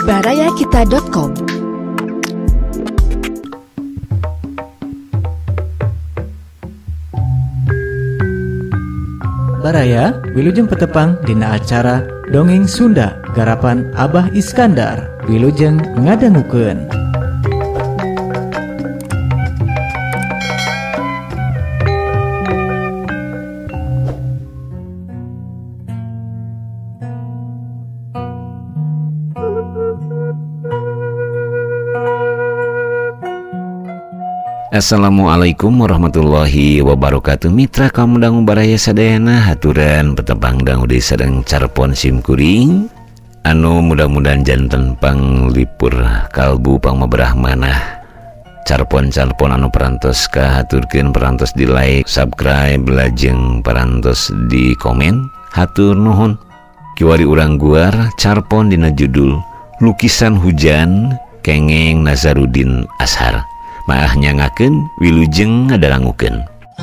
barayakita.com. Baraya wilujeng petepang dina acara Dongeng Sunda garapan Abah Iskandar. Wilujeng ngadangukeun. Assalamualaikum warahmatullahi wabarakatuh. Mitra kaum dangu baraya sadayana haturan petebang dangu di sedang carpon simkuring anu mudah-mudahan janten panglipur kalbu pangmabrah manah carpon-carpon anu perantos kahaturkeun perantos di like, subscribe, lajeng perantos di komen. Hatur nuhun. Kiwari urang guar carpon dina judul Lukisan Hujan kengeng Nazarudin Ashar. Maah nyangakeun wilujeng ngadalangukeun.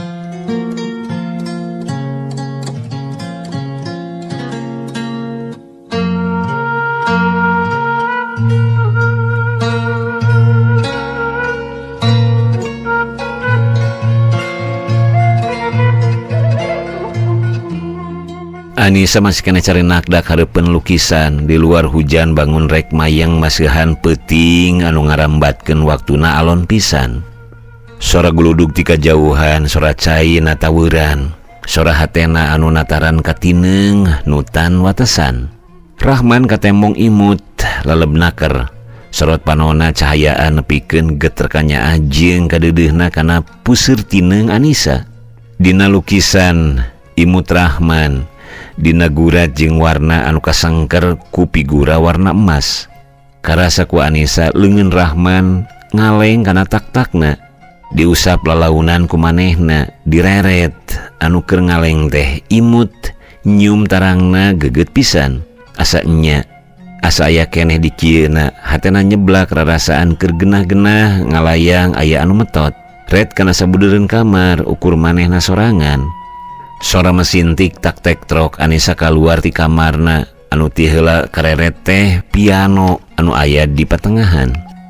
Anisa masih kena cari nakdak hareupeun lukisan di luar hujan bangun rek mayang masihan peuting anu ngarambatkeun waktuna alon pisan. Sora guludug ti kajauhan, sora cai nataweuran, sora hatena anu nataran katineng nutan watesan. Rahman katembong imut lalebnaker, sorot panona cahayaan nepikeun geterkanya ajeng kadeudeuhna kana puseur tineng Anisa. Dina lukisan imut Rahman dina gurat jeung warna anu kasengker ku figura warna emas. Karasa ku Anisa leungeun Rahman ngaleng kana tak-takna, diusap lalaunan ku manehna, direret anu keur ngaleng teh imut nyium tarangna geget pisan. Asa nya asa aya keneh di kieuna hatena nyeblak rarasaan keur genah-genah ngalayang aya anu metot. Red kana sabudeureun kamar ukur manehna sorangan. Sora mesin tik-tak tek-trok Anisa kaluar ti kamarna anu ti heula kareret teh piano anu aya di patengahan.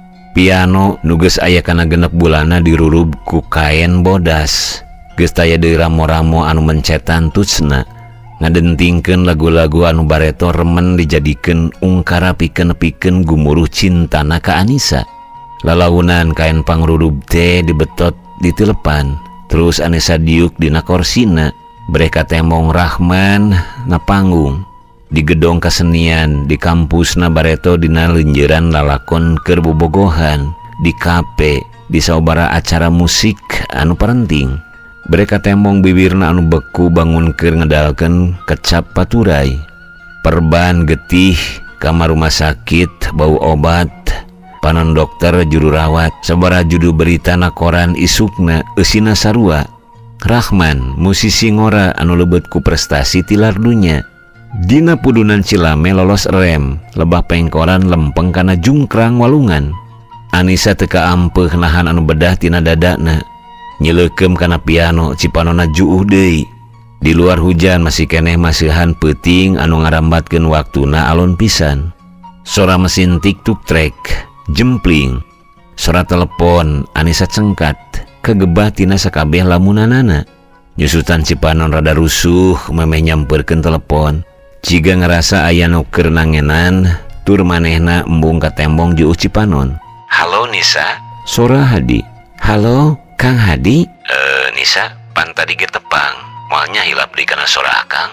Piano nu geus aya kana genep bulana dirurub ku kaen bodas. Geus taya deui ramo-ramo anu mencetan tutsna. Ngadentingkeun lagu-lagu anu bareto remen dijadikeun ungkara pikeun-pikeun gumuruh cintana ka Anisa. Lalaunan kaen pangrurub teh dibetot di telepan. Terus Anisa diuk dina korsina. Mereka temong Rahman na panggung di gedong kesenian di kampus na bareto dina leunjeuran lalakon keur bobogohan di kafe di saubara acara musik anu parenting. Mereka temong bibirna anu beku bangun keur ngedalkeun kecap paturai. Perban getih kamar rumah sakit bau obat panon dokter juru rawat sabara judul berita na koran isukna eusina sarua. Rahman musisi ngora anu lebet ku prestasi tilar dunya. Dina pudunan Cilame lolos rem lebah pengkoran lempeng kana jungkrang walungan. Anisa teka ampeuh nahan anu bedah tina dadana, nyeleukeum kana piano cipanona juuh deui. Di luar hujan masih keneh masihan peuting anu ngarambatkeun waktuna alon pisan. Sora mesin tik-tuk trek jempling, sora telepon Anisa cengkat kagebah tina sakabeh lamunanana. Nyusutan cipanon rada rusuh memeh nyamperkeun telepon. Jiga ngerasa aya nu keur nangenan, tur manehna embung ka tembong juuh cipanon. Halo Nisa, sora Hadi. Halo Kang Hadi. Nisa, pan tadi ge tepang, moalnya hilap di kana sora Akang.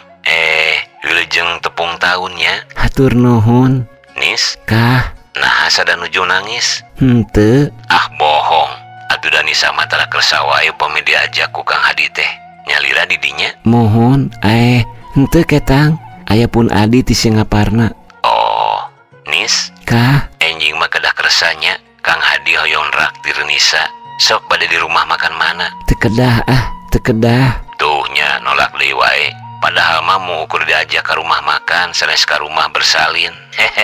Wilujeng tepung tahunnya. Hatur nuhun. Nis, kah? Nah, sada nuju nangis. Henteu. Ah bohong. Atuh da Nisa matara kersawa ayo pami diajak ku Kang Hadi teh. Nyalira didinya. Mohon, henteu ketang. Aya pun Adi ti Singaparna. Oh, Nis, kah? Enjing mah kedah kersanya Kang Hadi hoyong raktir Nisa. Sok bade di rumah makan mana? Teu kedah teu kedah. Tuh nya nolak deui wae. Padahal mah mau ukur diajak ke rumah makan sanes ka rumah bersalin.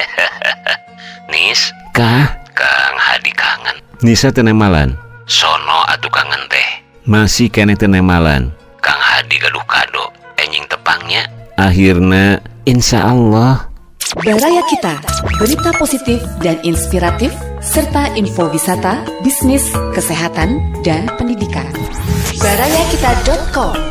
Nis, kah? Kang Hadi kangen. Nisa teu nemalan. Sono atuh kangen teh. Masih keneh teu nemalan. Kang Hadi gaduh kado enjing tepangnya. Akhirna insya Allah Baraya Kita, berita positif dan inspiratif, serta info wisata, bisnis, kesehatan, dan pendidikan. barayakita.com.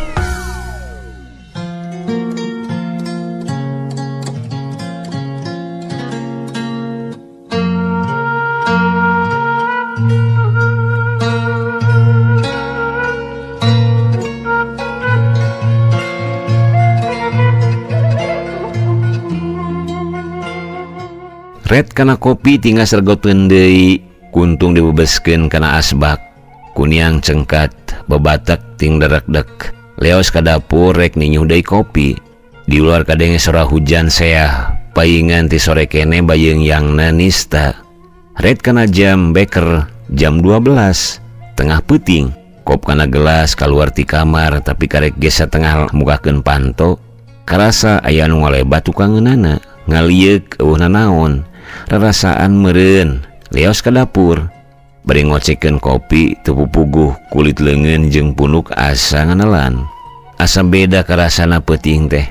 Red kana kopi tinggal sergoteun deui, kuntung dibebeskeun kana asbak, kuniang cengkat, bebatak ting derek-dek, leos ka dapur rek ninyuh deui kopi. Di luar kadenge sora hujan seah, paingan ti sore kene bayeung yangna nista. Red kana jam beker, jam 12, tengah peuting, kop kana gelas kaluar ti kamar, tapi karek ge satengah mukakeun panto, karasa aya anu ngalebat tukangeunana, ngalieuk eueuhna naon. Rarasaan meureun, leos ka dapur, bari ngocekeun kopi teu pupuguh kulit leungeun jeung punuk asa nganelan. Asa beda karasana peuting teh.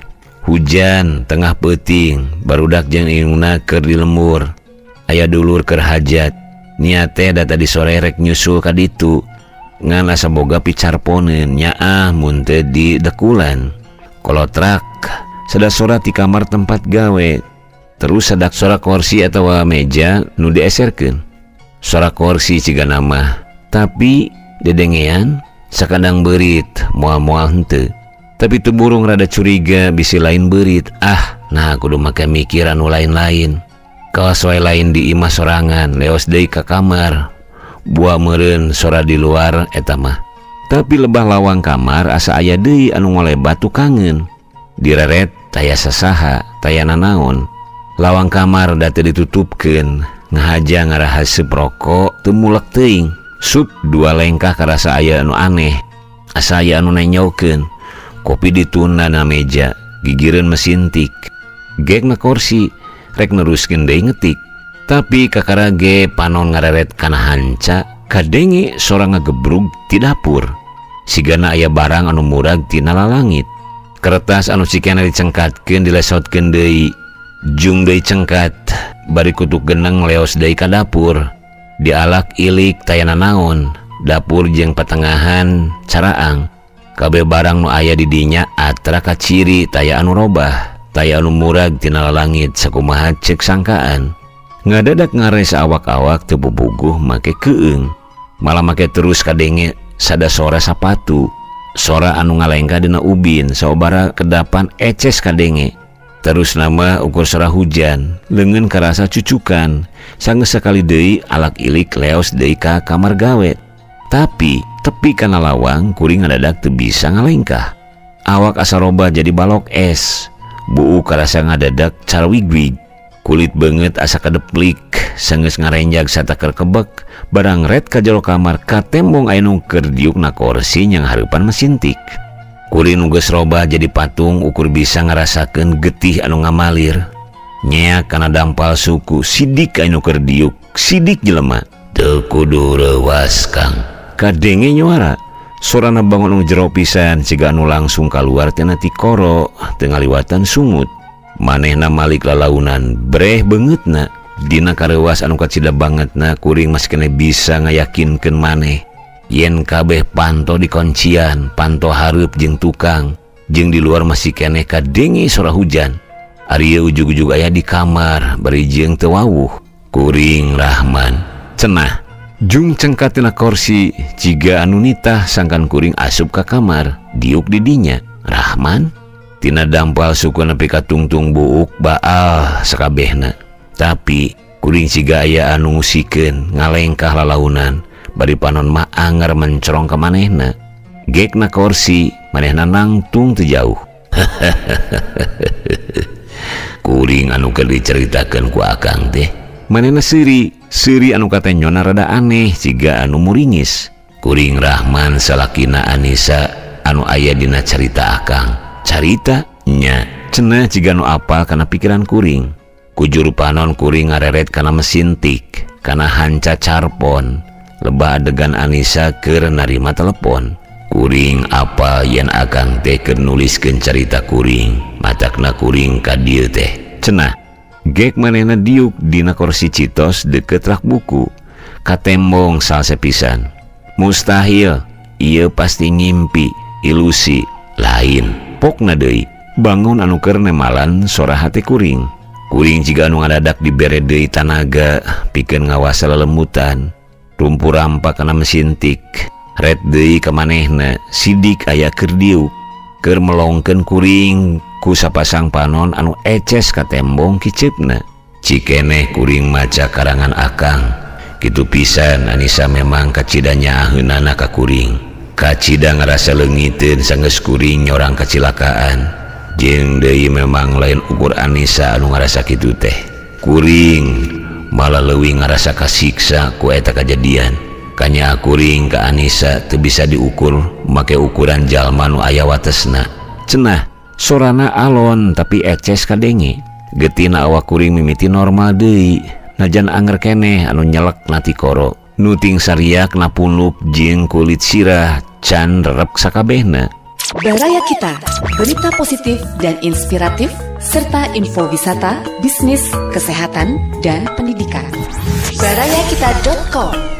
Hujan tengah peuting, barudak jeung indungna keur di lembur. Aya dulur keur hajat, niat teh da tadi sore rek nyusul ka ditu. Ngan asa boga picarponeun, nyaah mun teu di dekulan. Kolotrak sadasora ti kamar tempat gawe. Terus sadak sora kursi atau meja nu dieserkeun. Sora kursi ciga nama, tapi dedengean sakadang beurit moal-moal henteu. Tapi teu burung rada curiga bisi lain beurit. Nah kudu make mikir anu lain-lain. Kawas wae lain di imah sorangan, leos deui ka kamar. Buah meureun sora di luar eta mah. Tapi lebah lawang kamar asa aya deui anu ngolebat tukangeun. Direret taya sasaha, taya nanaon. Lawang kamar da teu ditutupkeun, ngahaja ngarahaseup rokok teu mulek teuing. Sup dua lengkah karasa aya anu aneh, asa aya anu nenyokeun. Kopi dituna na meja, gigireun mesin tik. Gek na kursi, rek neruskeun deui ngetik. Tapi kakara ge panon ngareret kana hanca, kadenge sora ngagebrug ti dapur. Sigana aya barang anu murag tina lalangit. Kertas anu sikena dicengkatkeun dilesotkeun deui. Jung deui cengkat, bari kutuk geneng leos deui ka dapur. Dialak ilik tayana naon, dapur jeung patengahan caraang. Kabeh barang nu aya di dinya atra ka ciri taya anu robah, taya anu murag tina lalangit sakumaha ceuk sangkaan. Ngadadak ngares awak-awak teu pupuguh make keueung, malah make terus kadenge sadasora sapatu. Sora anu ngalengka dina ubin saobara kedapan eces kadenge. Terus nama ukur sora hujan, leungeun karasa cucukan, sanggeus sakali deui alak ilik leos deui ka kamar gawe. Tapi tepi kana lawang kuring ngadadak teu bisa ngalengkah. Awak asa robah jadi balok es, buu karasa ngadadak carwigwig, kulit beungeut asa kadeplik, sanggeus ngarenjag satakeur kebek, barang red ka jero kamar ka tembong aya nu keur diuk na kursi yang hareupan mesin tik. Kuring nu geus robah jadi patung ukur bisa ngarasakeun getih anu ngamalir. Nyeak kana dampal suku, sidik anu keur diuk, sidik jelema. Teu kudu reuwas Kang. Kadenge nyuara, sorana bangun anu jero pisan siga anu langsung kaluar tina ti koro, teu ngaliwatan sungut. Manehna malik lalaunan, breh beungeutna. Dina kareuwas anu kacida bangetna kuring masih kene bisa ngayakinkeun maneh. Yen kabeh panto di kuncian, panto hareup jeung tukang, jeung di luar masih keneh kadenge sora hujan. Ari ujug-ujug aya di kamar, bari jeung teu wawuh. Kuring Rahman, cenah. Jung cengkat tina kursi, ciga anu nitah sangkan kuring asup ka kamar, diuk di dinya. Rahman, tina dampal suku nepi ka tungtung buuk baal sakabehna. Tapi kuring ciga aya anu ngusikeun ngalengkah lalaunan. Bari panon mah anger mencorong ke manehna. Gek na kursi, manehna nangtung teu jauh. Kuring anu keur diceritakeun ku akang teh, manehna seuri anu kate nyona rada aneh ciga anu muringis. Kuring Rahman salakina Anisa anu aya dina carita akang. Carita nya cenah ciga anu apal kana pikiran kuring. Kujuru panon kuring ngareret kana mesin tik, kana hanca carpon. Lebah adegan Anisa keur narima telepon. Kuring apa yen akang teh keur nuliskeun carita kuring, matakna kuring ka dieu teh. Cenah, Gek manehna diuk dina kursi citos deket rak buku. Katembong salse pisan. Mustahil, ieu pasti ngimpi, ilusi, lain. Pokna deui, bangun anu keur nemalan sora hate kuring. Kuring jiga anu ngadadak dibere deui tanaga pikeun ngawasa lelemutan. Rumpu rampa kana mesin tik. Red deui ka manehna, sidik aya keur diuk. Keur melongkeun kuring ku sapasang panon anu eces ka tembong kiceupna. Cikeneh kuring maca karangan akang. Kitu pisan Anisa memang kacidanya aheunana ka kuring. Kacida ngarasa leungiteun sanggeus kuring nyorang kecelakaan. Jeung deui memang lain ukur Anisa anu ngarasa kitu teh. Kuring malah leuwih ngarasa kasiksa ku eta kajadian. Kanya kuring ka Anisa teu bisa diukur make ukuran jalma nu aya watesna. Cenah sorana alon tapi eces kadenge. Geutina awak kuring mimiti normal deui. Najan anger keneh anu nyelek nati koro. Nuting sariak na punuk jeung kulit sirah can rerep sakabehna. Baraya Kita, berita positif dan inspiratif serta info wisata, bisnis, kesehatan, dan pendidikan. barayakita.com.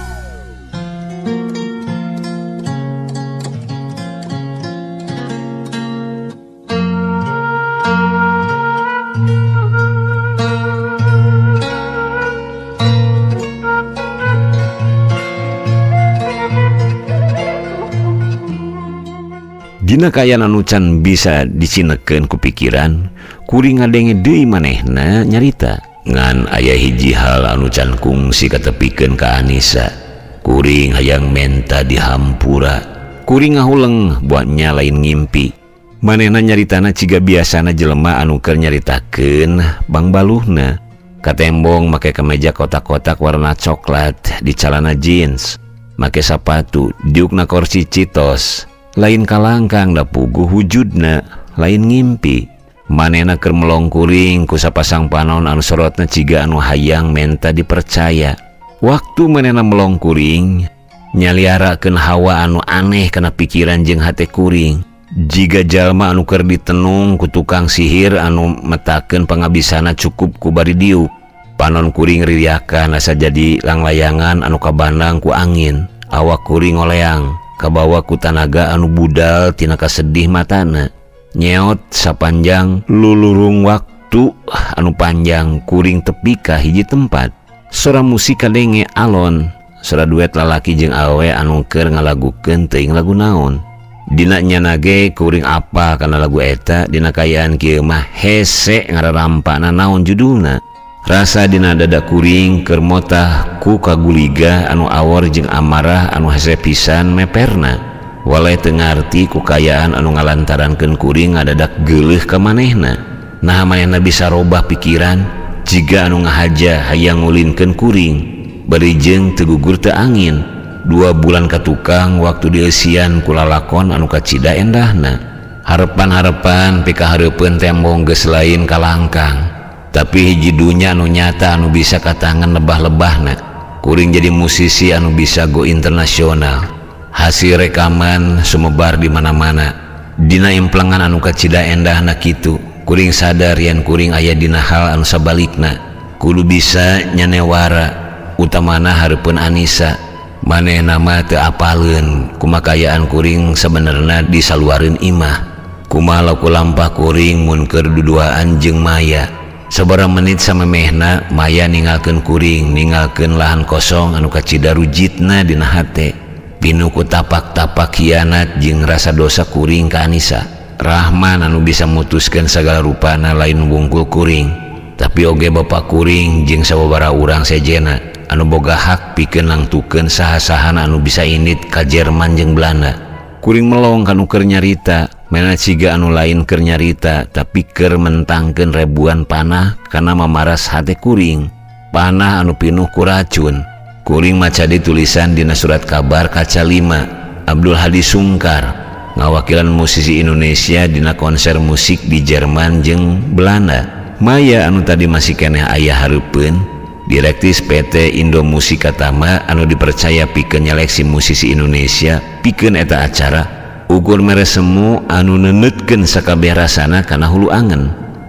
Dina kayan anu can bisa dicinekeun ku pikiran, kuring ngadenge deui manehna nyarita. Ngan aya hiji hal anu can kungsi katepikeun ka Anisa. Kuring hayang menta dihampura. Kuring ngahuleng buat nyalain ngimpi. Manehna nyaritana ciga biasana jelema anu keur nyaritakeun bang baluhna. Katembong make kemeja kotak-kotak warna coklat di celana jeans. Make sapatu diukna kursi citos. Lain kalangkang da puguh wujudna, lain ngimpi. Manehna keur melong kuring ku sapasang panon anu sorotna ciga anu hayang menta dipercaya. Waktu manehna melong kuring, nyaliarakeun hawa anu aneh kana pikiran jeung hate kuring. Jiga jalma anu keur ditenung ku tukang sihir anu metakeun pangabisana cukup ku bari diuk. Panon kuring ririakan asa jadi langlayangan anu kabandang ku angin. Awak kuring ngoleang. Kabawa ku tanaga anu budal tina kasedih matana. Nyeot sapanjang lulurung waktu anu panjang kuring tepi ka hiji tempat. Sora musik kadenge alon. Sora duet lalaki jeung awe anu keur ngalagukeun teuing lagu naon. Dina nyanage kuring apa kana lagu eta. Dina kayaan kieu mah hese ngararampana naon judulna. Rasa dina dada kuring keur motah ku kaguliga anu awor jeung amarah anu hese pisan meperna. Walai teu ngarti ku kayaan anu ngalantarankeun kuring ngadadak geuleuh ka manehna. Nah manehna bisa robah pikiran jiga anu ngahaja hayang ngulinkeun kuring. Bari jeung teu gugur teu angin. 2 bulan ka tukang waktu dieusian ku lalakon anu kacida endahna. Harepan-harepan pika hareupeun tembong geus lain kalangkang. Tapi hiji dunya anu nyata anu bisa katangan lebah-lebahna. Kuring jadi musisi anu bisa go internasional. Hasil rekaman sumebar di mana-mana. Dina implengan anu kacida endahna kitu, kuring sadar yen kuring aya dina hal anu sabalikna. Kudu bisa nyanewara, utamana hareupeun Anisa. Manehna mah teu apaleun kumakayaan kuring sabenerna disaluareun imah. Kumaha laku lampah kuring mun keur duduaan jeung Maya. Sabaraha menit samemehna Maya ninggalkeun kuring, ninggalkeun lahan kosong anu kacida rujitna dina hate. Pinu ku tapak-tapak hianat jeung rasa dosa kuring ka Anisa. Rahman anu bisa mutuskeun sagala rupana lain wungkul kuring. Tapi oge bapa kuring jeung sababaraha urang sejena anu boga hak pikeun langtukeun saha-sahana anu bisa init ka Jerman jeung Belanda. Kuring melong kanu keur nyarita, mena ciga anu lain keur nyarita, tapi keur mentangkeun rebuan panah kana mamaras hate kuring. Panah anu pinuh ku racun. Kuring maca di tulisan dina surat kabar kaca 5. Abdul Hadi Sungkar, ngawakilan musisi Indonesia dina konser musik di Jerman jeung Belanda. Maya anu tadi masih keneh aya hareupeun, direktis PT Indo Musika Tama anu dipercaya pikeun nyeleksi musisi Indonesia pikeun eta acara ukur mere semu anu neneutkeun sakabeh rasana kana hulu angen.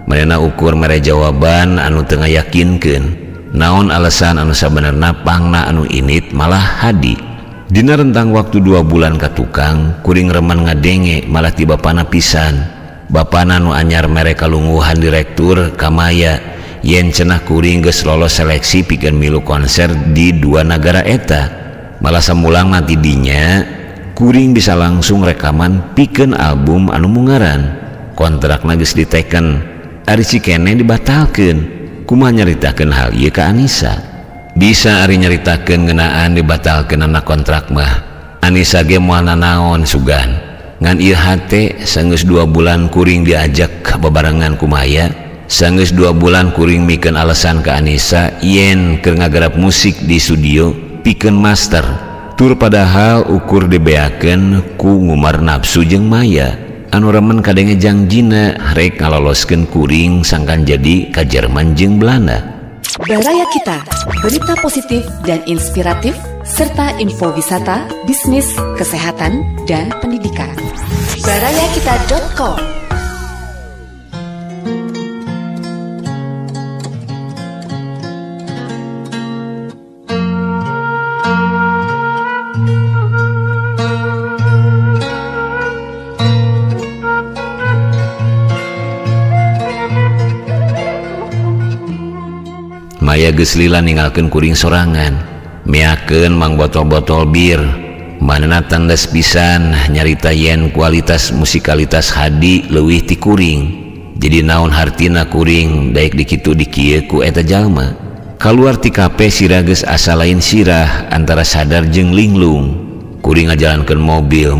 Manehna ukur mere jawaban anu teu ngayakinkeun. Naon alasan anu sabenerna pangna anu init malah hadi. Dina rentang waktu 2 bulan ka tukang, kuring remen ngadenge malah ti bapana pisan. Bapana anu anyar mere kalungguhan direktur kamaya yen cenah kuring geus lolos seleksi pikeun milu konser di 2 negara eta. Malah samulang nanti dinya kuring bisa langsung rekaman pikeun album anu mungaran. Kontrakna geus diteken. Ari cikene dibatalkeun. Kumaha nyaritakeun hal ieu ka Anisa? Bisa ari nyaritakeun ngeunaan dibatalkeun anak kontrak mah. Anisa ge moal nanaon sugan. Ngan ieu hate saenggeus 2 bulan kuring diajak bebarengan ku Maya. Saenggeus 2 bulan kuring mikeun alasan ka Anisa yen keur ngagarap musik di studio pikeun master. Tur padahal ukur dibeakeun ku ngumar nafsu jeung Maya. Anu remen kadenge jangjina rek ngaloloskeun kuring sangkan jadi ka Jerman jeung Belanda. Baraya Kita, berita positif dan inspiratif serta info wisata, bisnis, kesehatan, dan pendidikan. barayakita.com. Maya geus lila ninggalkeun kuring sorangan, meakeun mang botol-botol bir. Manehna tandas pisan nyarita yen kualitas musikalitas hadi leuwih ti kuring. Jadi naon hartina kuring daek dikitu dikieu ku eta jalma. Kaluar ti kape sirah geus asa lain sirah antara sadar jeung linglung. Kuring ngajalankeun mobil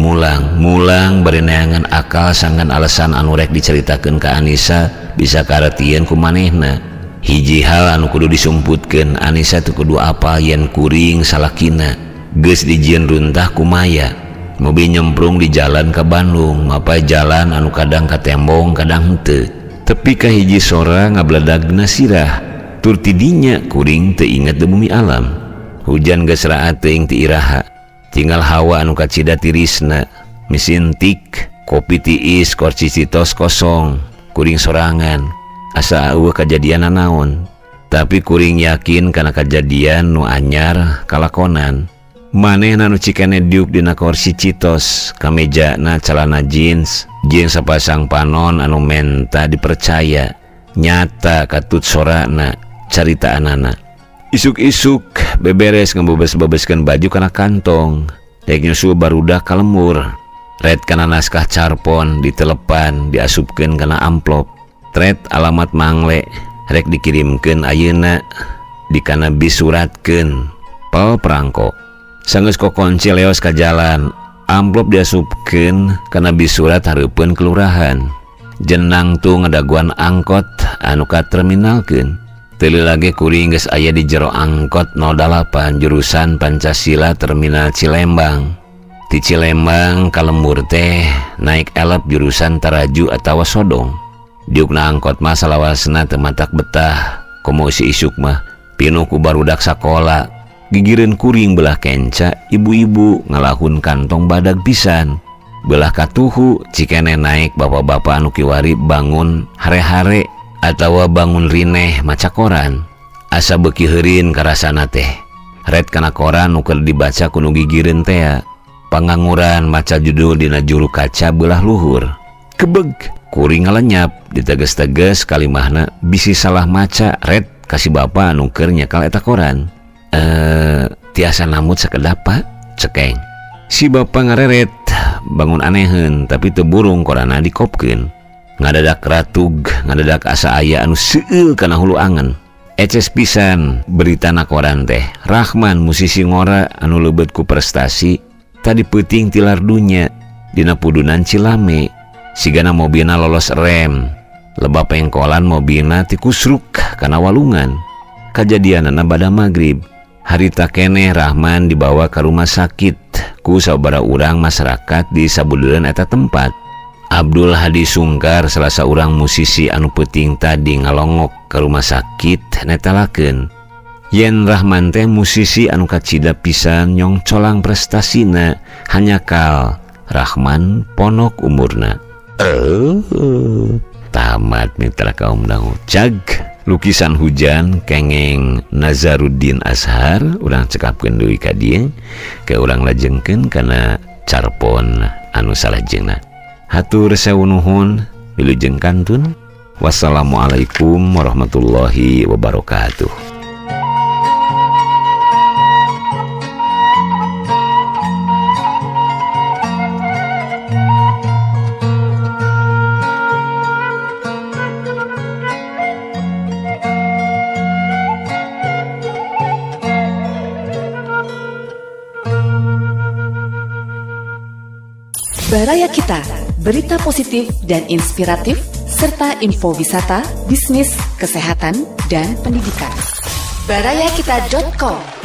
mulang bari neangan akal sangkan alasan anu rek diceritakeun ka Anisa bisa karetieun ku manehna. Hiji hal anu kudu disumputkeun, Anisa teu kudu apal yen kuring salakina geus dijieun runtah ku Maya. Mobil nyemprung di jalan ka Bandung, mapai jalan anu kadang katembong kadang henteu. Tepi ka hiji sora ngabledagna sirah. Tur tidinya kuring teu inget di bumi alam. Hujan geus raat teuing ti iraha. Tinggal hawa anu kacida tirisna. Mesin tik, kopi tiis, kursi citos kosong. Kuring sorangan. Asa eueuh kajadian naon, tapi kuring yakin kana kajadian nu anyar kalakonan. Manehna nu cikene diuk dina kursi citos, kamejana celana jeans jeung sapasang panon anu menta dipercaya. Nyata katut sorana caritaanana. Isuk-isuk beberes ngabebes-bebeskeun baju kana kantong, dek nyusul barudak ka lemur. Red kana naskah carpon ditelepan diasupkeun kana amplop. Tret alamat mangle rek dikirimkeun ayeuna dikana bisuratkeun pel perangko. Sanggeus kokonci leos ka jalan, amplop diasupkeun kana bisurat hareupeun kelurahan. Jenang tu ngadaguan angkot anu ka terminalkeun. Teu lagi kuring geus aya di jero angkot 08 jurusan Pancasila Terminal Cilembang. Ti Cilembang ka lembur teh naik elep jurusan Taraju atawa Sodong. Diukna angkot mah salawasna teu matak betah. Komo si isuk mah pinuh ku barudak sakola. Gigireun kuring belah kenca ibu-ibu ngalahun kantong badag pisan. Belah katuhu cikene naik bapak-bapak anu kiwari bangun hare-hare atawa bangun rineh maca koran. Asa beuki heureun karasana teh. Red kana koran nu keur dibaca kudu gigireun teh. Panganguran maca judul dina juru kaca belah luhur. Kebeg kuring ngalenyap diteges-teges kalimahna bisi salah maca. Red kasih bapak anu keur nyekal eta koran. Tiasa namut sakedap pak cekeng. Si bapak ngareret bangun aneheun tapi teu burung korana dikopkeun. Ngadadak ratug ngadadak asa aya anu seueul kana hulu angen. Eces pisan beritana koran teh. Rahman musisi ngora anu leubet ku prestasi tadi peuting tilar dunya dina pudunan Cilame. Sigana mobilna lolos rem, lebah pengkolan mobilna tikusruk kana walungan. Kajadianana bada magrib. Harita keneh Rahman dibawa ke rumah sakit ku sababaraha urang masyarakat di sabudeureun eta tempat. Abdul Hadi Sungkar salah saurang musisi anu peuting tadi ngalongok ke rumah sakit netelakeun yen Rahman teh musisi anu kacida pisan nyong colang prestasina hanya kal Rahman ponok umurna. tamat mitra kaum dangu. Cag lukisan hujan kengeng Nazaruddin Ashar urang cekapkeun deui ka dieu ke urang lajengkeun kana carpon anu salajengna. Hatur sewu nuhun wilujeng kantun. Wassalamualaikum warahmatullahi wabarakatuh. Baraya Kita, berita positif dan inspiratif, serta info wisata, bisnis, kesehatan, dan pendidikan. Barayakita.com